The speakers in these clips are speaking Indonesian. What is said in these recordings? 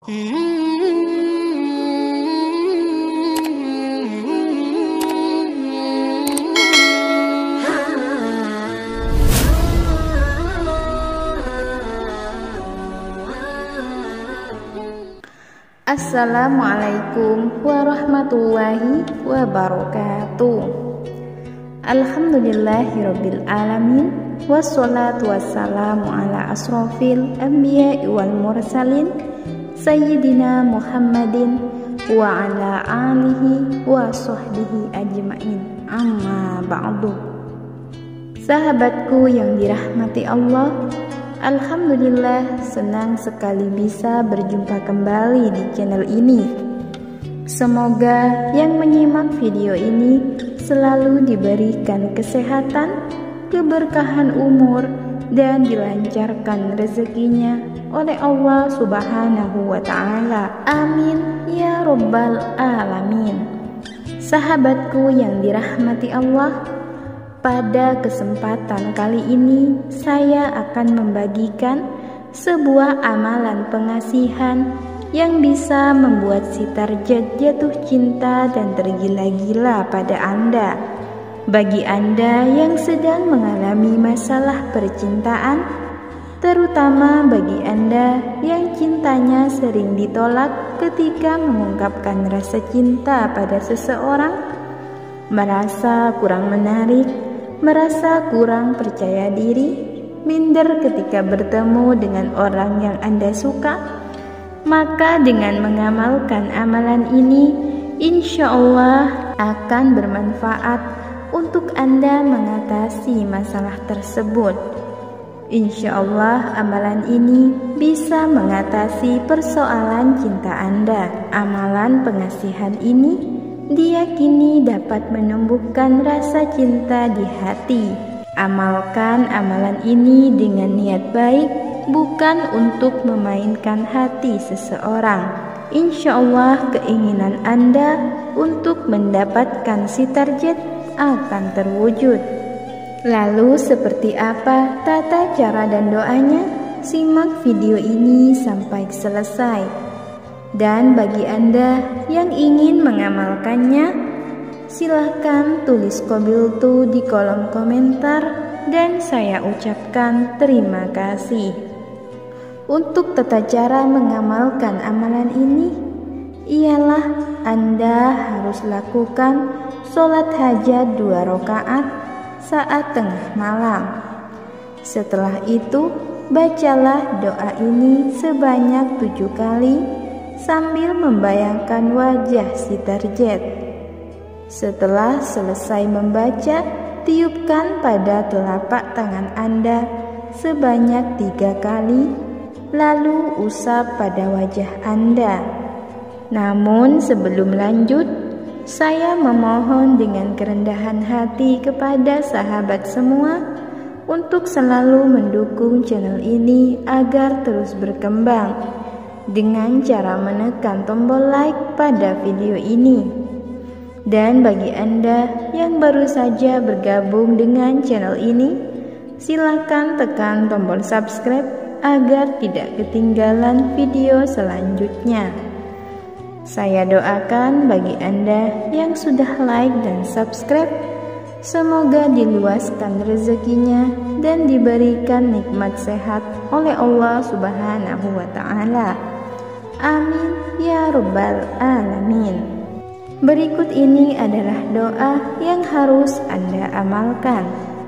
Assalamualaikum warahmatullahi wabarakatuh. Alhamdulillahirabbil alamin, wassalatu wassalamu ala asrofil anbiya'i wal mursalin sayyidina Muhammadin wa ala alihi wa sahbihi ajma'in. Amma ba'du. Sahabatku yang dirahmati Allah, alhamdulillah senang sekali bisa berjumpa kembali di channel ini. Semoga yang menyimak video ini selalu diberikan kesehatan, keberkahan umur, dan dilancarkan rezekinya oleh Allah Subhanahu wa Ta'ala. Amin ya Rabbal Alamin. Sahabatku yang dirahmati Allah, pada kesempatan kali ini saya akan membagikan sebuah amalan pengasihan yang bisa membuat si target jatuh cinta dan tergila-gila pada Anda. Bagi Anda yang sedang mengalami masalah percintaan, terutama bagi Anda yang cintanya sering ditolak ketika mengungkapkan rasa cinta pada seseorang, merasa kurang menarik, merasa kurang percaya diri, minder ketika bertemu dengan orang yang Anda suka, maka dengan mengamalkan amalan ini, insya Allah akan bermanfaat untuk Anda mengatasi masalah tersebut. Insya Allah amalan ini bisa mengatasi persoalan cinta Anda. Amalan pengasihan ini diyakini dapat menumbuhkan rasa cinta di hati. Amalkan amalan ini dengan niat baik, bukan untuk memainkan hati seseorang. Insya Allah keinginan Anda untuk mendapatkan si target akan terwujud. Lalu seperti apa tata cara dan doanya? Simak video ini sampai selesai. Dan bagi Anda yang ingin mengamalkannya, silahkan tulis qabiltu di kolom komentar dan saya ucapkan terima kasih. Untuk tata cara mengamalkan amalan ini, ialah Anda harus lakukan sholat hajat 2 rakaat saat tengah malam. Setelah itu, bacalah doa ini sebanyak 7 kali sambil membayangkan wajah si target. Setelah selesai membaca, tiupkan pada telapak tangan Anda sebanyak 3 kali, lalu usap pada wajah Anda. Namun sebelum lanjut, saya memohon dengan kerendahan hati kepada sahabat semua untuk selalu mendukung channel ini agar terus berkembang dengan cara menekan tombol like pada video ini. Dan bagi Anda yang baru saja bergabung dengan channel ini, silakan tekan tombol subscribe agar tidak ketinggalan video selanjutnya. Saya doakan bagi Anda yang sudah like dan subscribe, semoga diluaskan rezekinya dan diberikan nikmat sehat oleh Allah Subhanahu wa Ta'ala. Amin ya Rabbal Alamin. Berikut ini adalah doa yang harus Anda amalkan.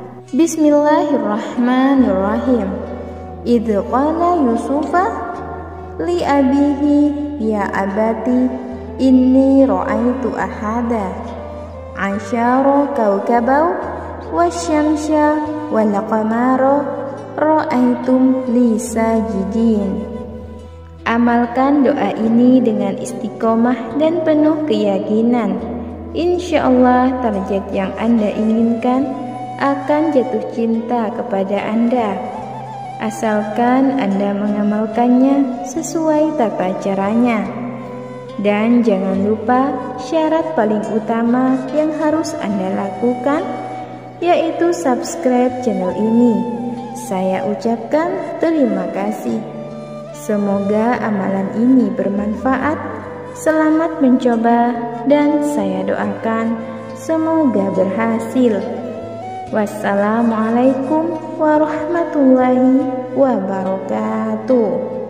Bismillahirrahmanirrahim. Idz qala Yusufa li abihi ya abati inni ra'aitu ahada asyara kaukabau wasyamsya wal qamara ra'aitum li sajidin. Amalkan doa ini dengan istiqomah dan penuh keyakinan. Insya Allah target yang Anda inginkan akan jatuh cinta kepada Anda. Asalkan Anda mengamalkannya sesuai tata caranya. Dan jangan lupa syarat paling utama yang harus Anda lakukan, yaitu subscribe channel ini. Saya ucapkan terima kasih. Semoga amalan ini bermanfaat. Selamat mencoba dan saya doakan semoga berhasil. Wassalamualaikum warahmatullahi wabarakatuh.